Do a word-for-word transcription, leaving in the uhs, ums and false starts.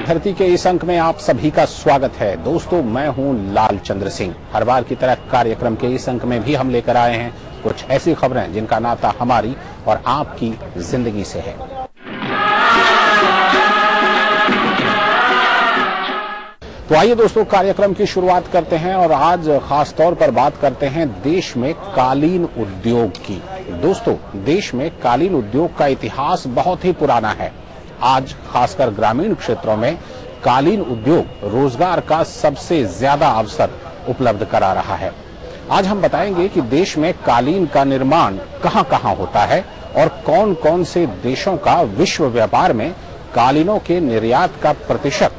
धरती के इस अंक में आप सभी का स्वागत है। दोस्तों, मैं हूं लाल चंद्र सिंह। हर बार की तरह कार्यक्रम के इस अंक में भी हम लेकर आए हैं कुछ ऐसी खबरें जिनका नाता हमारी और आपकी जिंदगी से है। तो आइए दोस्तों, कार्यक्रम की शुरुआत करते हैं और आज खास तौर पर बात करते हैं देश में कालीन उद्योग की। दोस्तों, देश में कालीन उद्योग का इतिहास बहुत ही पुराना है। आज खासकर ग्रामीण क्षेत्रों में कालीन उद्योग रोजगार का सबसे ज्यादा अवसर उपलब्ध करा रहा है। आज हम बताएंगे कि देश में कालीन का निर्माण कहां कहां होता है और कौन कौन से देशों का विश्व व्यापार में कालीनों के निर्यात का प्रतिशत